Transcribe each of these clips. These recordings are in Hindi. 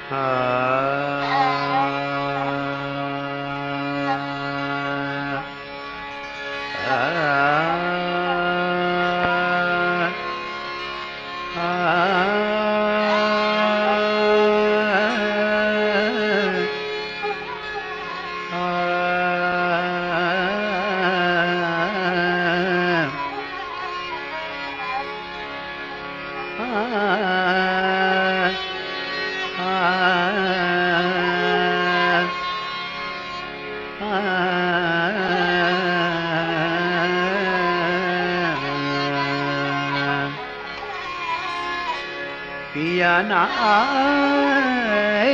पिया ना आए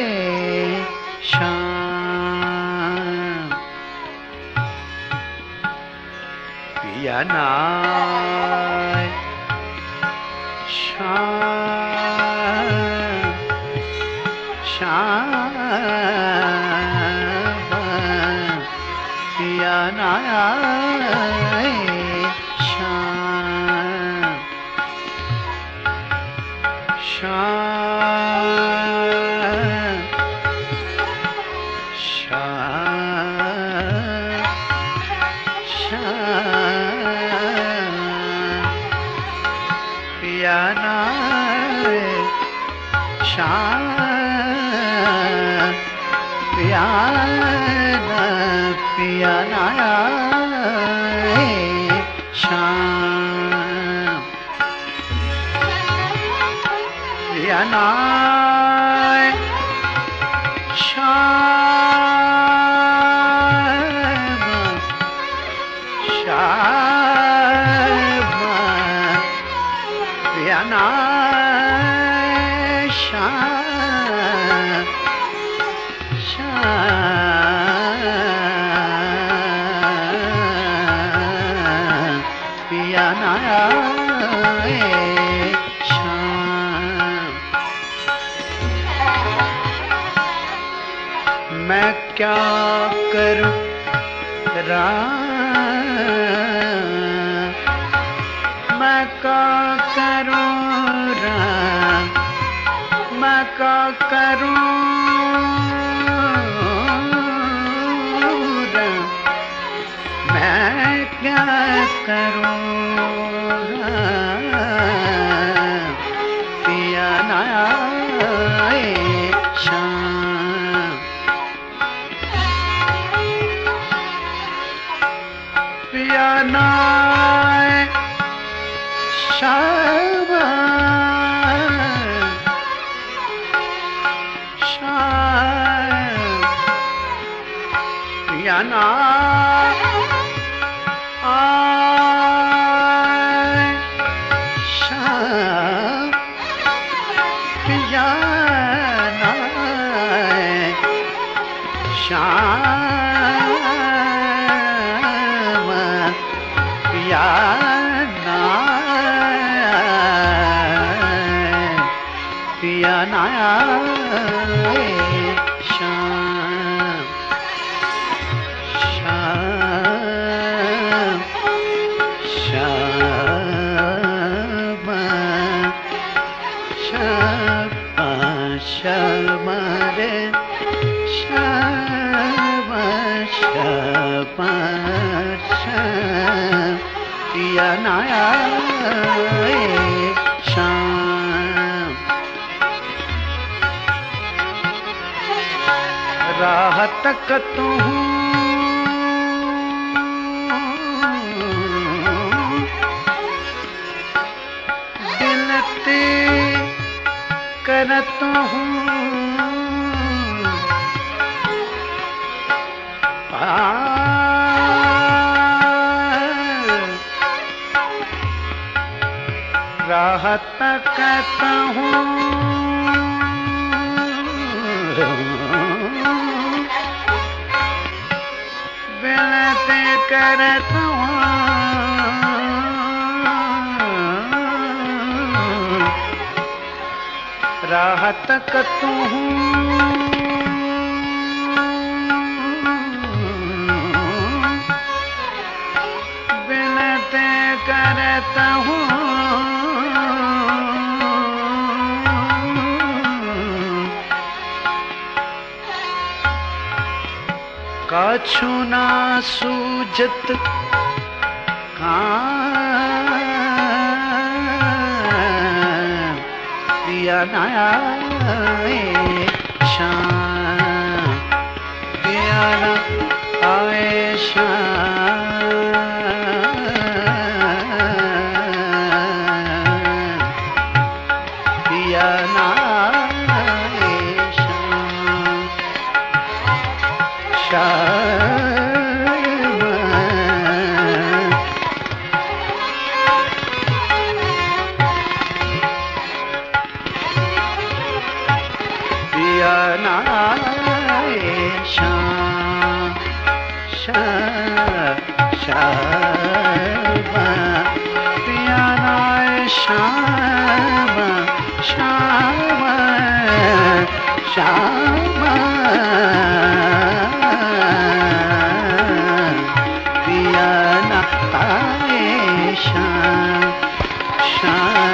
शाम, पिया ना आए शाम, शाम पिया ना आए शाम, शाम, शाम, शाम पिया ना आए शाम, पिया ना आए शाम, पिया ना आए शाम, शाम पिया ना आए शाम, शाम पिया ना आए शाम। मैं क्या करूं राम, मैं क्या करूं राम, मैं क्या करूं राम, मैं क्या करूं राम, पिया ना आए शाम, पिया ना आए शाम, शाम पिया ना आए शाम, पिया ना आए शाम, पिया ना आए, पिया ना आए शाम, शाम, शाम, शाम, शाम रे शाम, शाम, शाम पिया ना आए शाम। राह तकता हूँ दिलते करता हूँ, राह तकता हूँ बिलते करता हूँ, राह तकता हूँ बिलते करता हूँ, काछु ना सूझत पिया ना आए शाम, पिया ना आए शाम, पिया ना आए शाम, शाम पिया ना आए शाम, शाम पिया ना आए शाम, शाम शाम पिया ना आए शाम, शाम